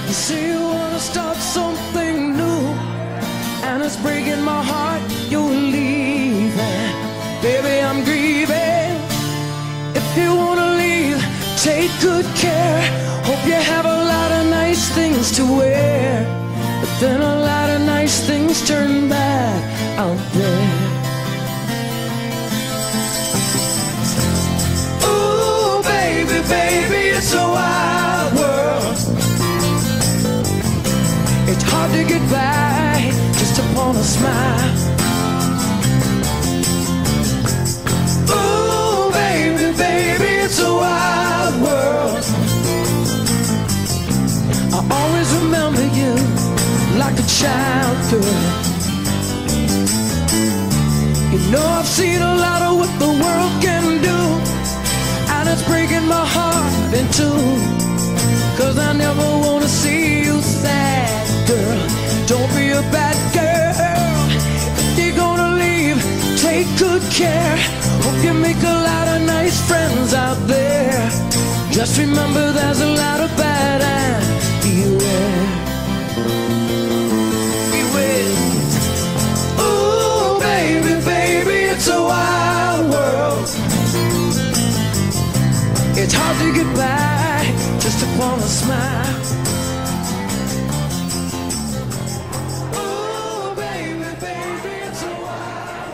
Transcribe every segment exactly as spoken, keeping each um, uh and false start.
You say you wanna start something new, and it's breaking my heart you're leaving. Baby, I'm grieving. If you wanna leave, take good care. Hope you have a lot of nice things to wear, but then a lot of nice things turn bad out there. Ooh, baby, baby, it's a wild world. It's hard to get by just upon a smile. Ooh, baby, baby, it's a wild world. I always remember you like a child, girl. You know I've seen a lot of what the world can do, and it's breaking my heart in two. Cause I never wanna see you sad, girl. Don't be a bad girl. If you're gonna leave, take good care. Hope you make a lot of nice friends out there. Just remember there's a lot of bad and beware. Beware. Ooh, baby, baby, it's a wild world. It's hard to get by just upon a smile. Ooh, baby, baby, it's a wild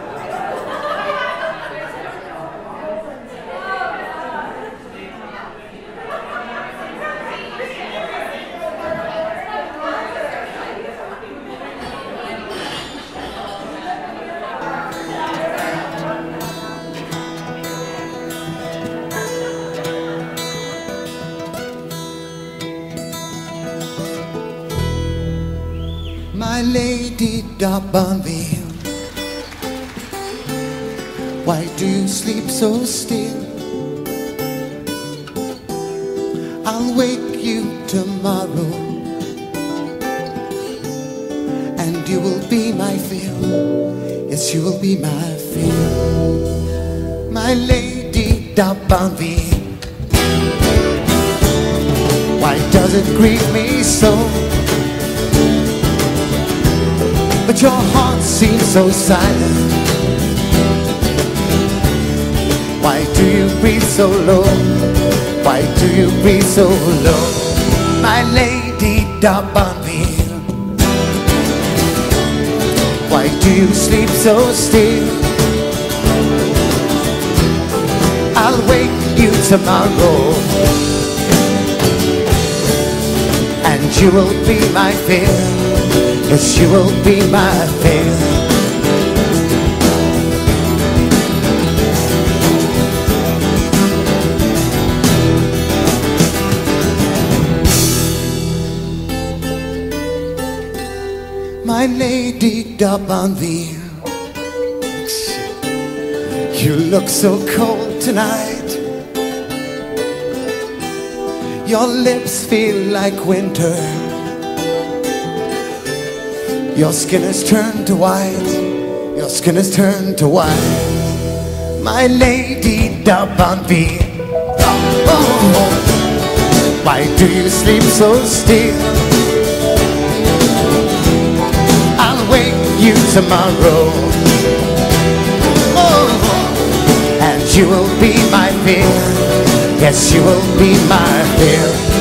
My lady D'Urbanville, why do you sleep so still? I'll wake you tomorrow, and you will be my fill. Yes, you will be my fill. My lady D'Urbanville, why does it grieve me so? But your heart seems so silent. Why do you breathe so low? Why do you breathe so low? My lady D'Urbanville, why do you sleep so still? I'll wake you tomorrow, and you will be my fill. Yes, you will be my fill. My lady D'Urbanville, you look so cold tonight. Your lips feel like winter. Your skin has turned to white. Your skin has turned to white. My lady D'Urbanville, oh, oh, why do you sleep so still? I'll wake you tomorrow, oh, and you will be my fill. Yes, you will be my fill.